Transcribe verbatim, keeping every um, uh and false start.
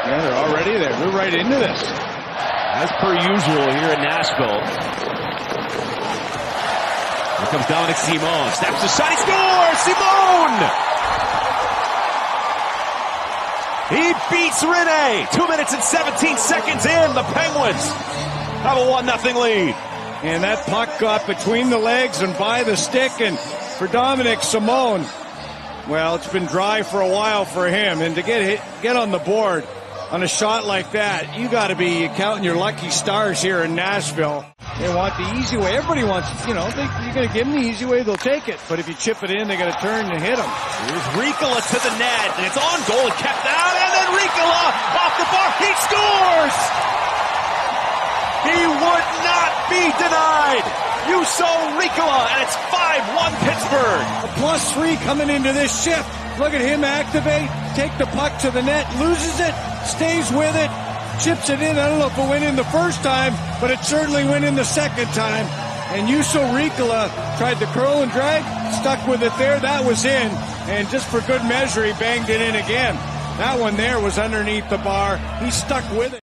Yeah, they're already there. We're right into this. As per usual here in Nashville. Here comes Dominik Simon. Snaps the shot. He scores! Simon! He beats Rinne. Two minutes and seventeen seconds in. The Penguins have a one nothing lead. And that puck got between the legs and by the stick. And for Dominik Simon, well, it's been dry for a while for him. And to get hit, get on the board on a shot like that, you got to be counting your lucky stars here in Nashville. They want the easy way. Everybody wants, you know, they, you're going to give them the easy way, they'll take it. But if you chip it in, they got to turn and hit them. Here's Riikola to the net, and it's on goal and kept out, and then Riikola off the bar, he scores! He would not be denied! Juuso Riikola, and it's five one Pittsburgh. A plus three coming into this shift. Look at him activate, take the puck to the net, loses it, stays with it, chips it in. I don't know if it went in the first time, but it certainly went in the second time. And Juuso Riikola tried to curl and drag, stuck with it there. That was in. And just for good measure, he banged it in again. That one there was underneath the bar. He stuck with it.